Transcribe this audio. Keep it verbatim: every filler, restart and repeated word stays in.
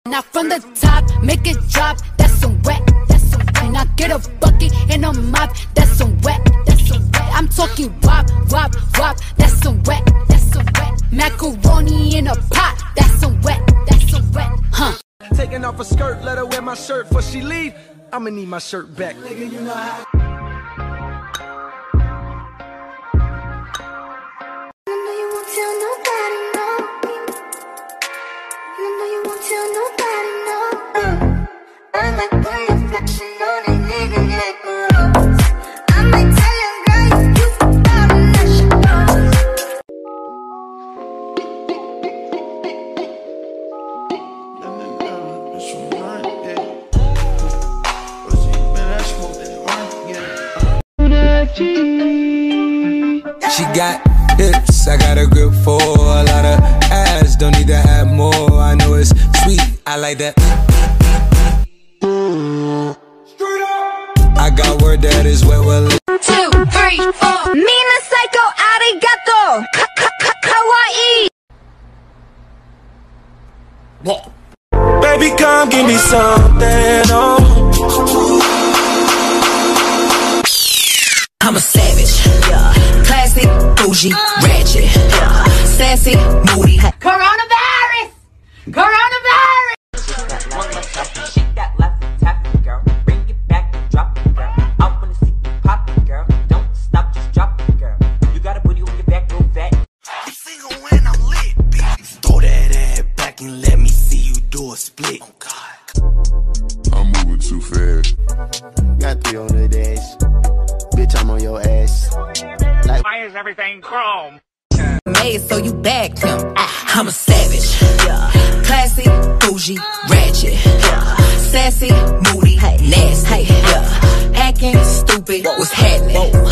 Now from the top, make it drop, that's some wet, that's some wet. Now get a bucket and a mop, that's some wet, that's some wet. I'm talking wop, wop, wop, that's some wet, that's some wet. Macaroni in a pot, that's some wet, that's some wet, huh? Taking off a skirt, let her wear my shirt before she leave. I'ma need my shirt back. Nigga, you know how. She got hips, I got a grip for a lot of ass, don't need to have more. I know it's sweet, I like that. I got word that is wet, well. Two, three, four. Mina psycho, arigato. Kawaii. Baby, come give me something, oh. I'm a savage, yeah. Classy, bougie, ratchet, yeah. Sassy, moody. Coronavirus! Coronavirus! She got lots of tapping, girl. Bring it back and drop it, girl. I wanna see you pop it, girl. Don't stop, just drop it, girl. You got a booty on your back, real fat. I'm single when I'm lit, bitch. Throw that ass back and let me see you do a split. Oh God, I'm moving too fast. Got three on the dash. Bitch, I'm on your ass. Like, why is everything chrome? Made so you bagged him. I'm a savage, yeah. Classy, bougie, ratchet, yeah. Sassy, moody, nasty, yeah. Acting stupid, what's happening?